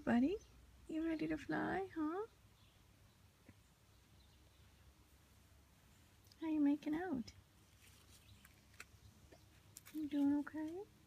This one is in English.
buddy? You ready to fly, huh? How you making out? You doing okay?